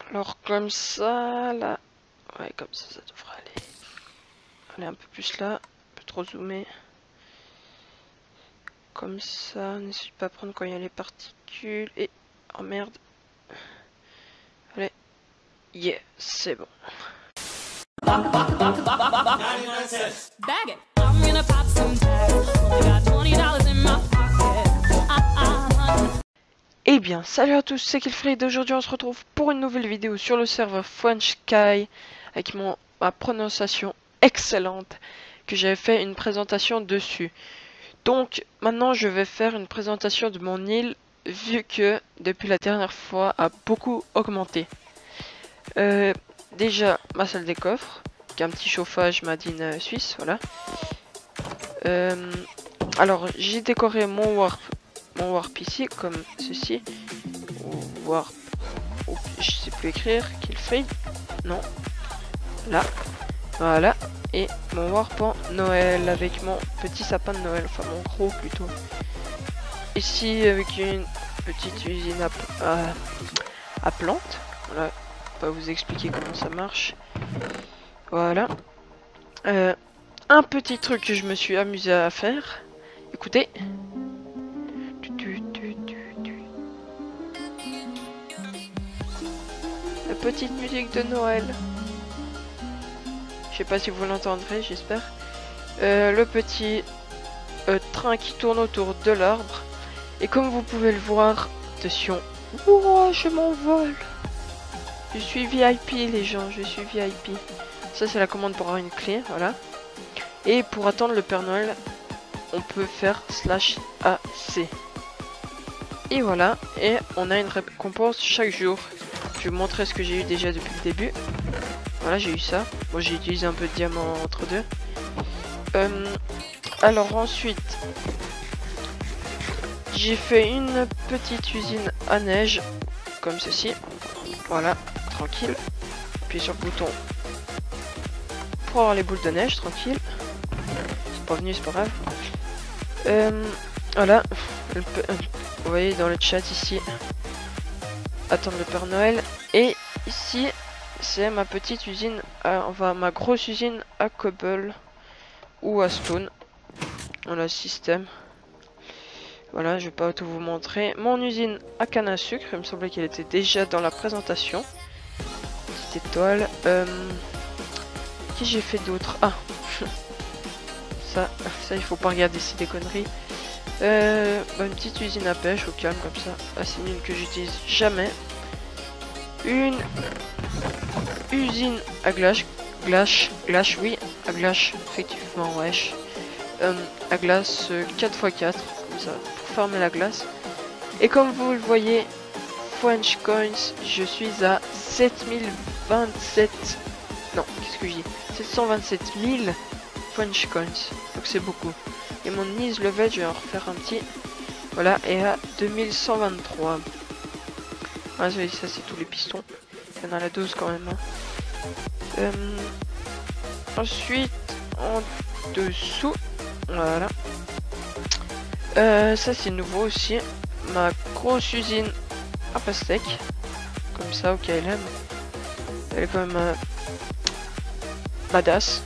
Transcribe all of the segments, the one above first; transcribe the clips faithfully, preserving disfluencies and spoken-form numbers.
Alors comme ça, là, ouais, comme ça, ça devrait aller. Aller un peu plus là, un peu trop zoomer. Comme ça, n'essaye pas à prendre quand il y a les particules. Et, oh merde. Allez, yeah, c'est bon. Bag it. I'm gonna pop some tags. Only got twenty dollars in my pocket. Uh-uh. Eh bien, salut à tous, c'est Killfreed. Aujourd'hui, on se retrouve pour une nouvelle vidéo sur le serveur FrenchSky avec mon, ma prononciation excellente que j'avais fait une présentation dessus. Donc, maintenant, je vais faire une présentation de mon île vu que depuis la dernière fois a beaucoup augmenté. Euh, déjà, ma salle des coffres, qui a un petit chauffage Made in Suisse, voilà. Euh, alors, j'ai décoré mon warp, mon warp ici comme ceci. Warp, oh, je sais plus écrire, Killfreed, non, là, voilà, et mon warp en Noël avec mon petit sapin de Noël, enfin mon gros plutôt. Ici avec une petite usine à, à, à plantes, voilà, pas vous expliquer comment ça marche, voilà. Euh, un petit truc que je me suis amusé à faire, écoutez. La petite musique de Noël. Je sais pas si vous l'entendrez, j'espère. Euh, le petit euh, train qui tourne autour de l'arbre. Et comme vous pouvez le voir, attention. Ouah, je m'envole. Je suis V I P les gens, je suis V I P. Ça c'est la commande pour avoir une clé, voilà. Et pour attendre le Père Noël, on peut faire slash A C. Et voilà, et on a une récompense chaque jour. Je vais vous montrer ce que j'ai eu déjà depuis le début. Voilà, j'ai eu ça. Moi, j'ai utilisé un peu de diamant entre deux. Euh, alors ensuite, j'ai fait une petite usine à neige, comme ceci. Voilà, tranquille. Puis sur le bouton pour avoir les boules de neige, tranquille. C'est pas venu, c'est pas grave. Euh, voilà. Vous voyez dans le chat ici. Attendre le Père Noël. Et ici, c'est ma petite usine, à, enfin ma grosse usine à cobble ou à stone. Voilà, système. Voilà, je vais pas tout vous montrer. Mon usine à canne à sucre, il me semblait qu'elle était déjà dans la présentation. Petite étoile. Euh, qui j'ai fait d'autre? Ah, ça, ça il faut pas regarder, c'est des conneries. Euh, bah, une petite usine à pêche au calme comme ça, assez nul que j'utilise jamais. Une usine à glace, glace, glace, oui, à glace, effectivement, wesh. Euh, à glace euh, quatre fois quatre, comme ça, pour fermer la glace. Et comme vous le voyez, French Coins, je suis à sept mille vingt-sept, non, qu'est-ce que je dis, sept cent vingt-sept mille French Coins, donc c'est beaucoup. Et mon ease level, je vais en refaire un petit, voilà, et à deux mille cent vingt-trois. Ah, ça c'est tous les pistons. Il y en a la dose quand même. Hein. Euh, ensuite, en dessous, voilà. Euh, ça c'est nouveau aussi. Ma grosse usine à pastèque. Comme ça au K L M. Elle est quand même euh, badass.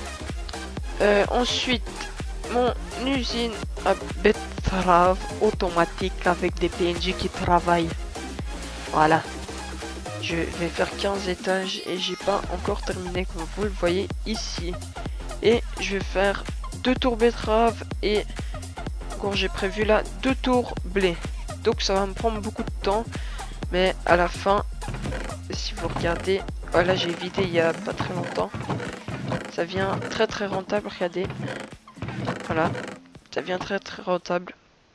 Euh, ensuite, mon usine à betterave automatique avec des P N J qui travaillent. Voilà, je vais faire quinze étages et j'ai pas encore terminé comme vous le voyez ici. Et je vais faire deux tours betterave et encore j'ai prévu là deux tours blé. Donc ça va me prendre beaucoup de temps, mais à la fin, si vous regardez, voilà j'ai vidé il y a pas très longtemps. Ça vient très très rentable, regardez. Voilà, ça vient très très rentable.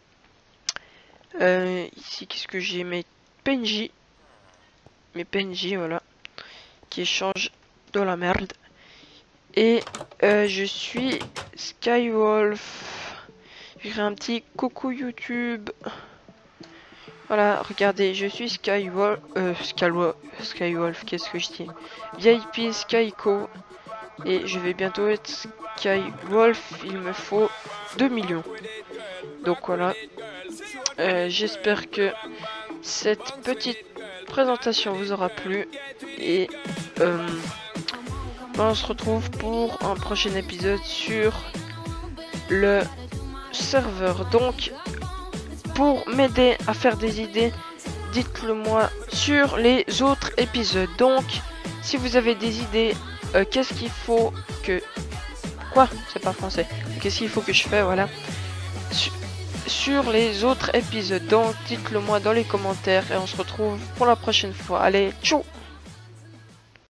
Euh, ici qu'est-ce que j'ai? Mes P N J, mes P N J, voilà, qui échangent de la merde. Et euh, je suis Skywolf. Je ferai un petit coucou YouTube. Voilà, regardez, je suis Skywolf, euh, Skywolf, Skywolf, qu'est-ce que je dis? V I P Skyco. Et je vais bientôt être Skywolf, il me faut deux millions. Donc voilà, euh, j'espère que cette petite présentation vous aura plu. Et euh, on se retrouve pour un prochain épisode sur le serveur. Donc, pour m'aider à faire des idées, dites-le moi sur les autres épisodes. Donc, si vous avez des idées, euh, qu'est-ce qu'il faut que... Quoi? C'est pas français. Qu'est-ce qu'il faut que je fais? Voilà. Sur, sur les autres épisodes. Donc, dites-le moi dans les commentaires et on se retrouve pour la prochaine fois. Allez, ciao!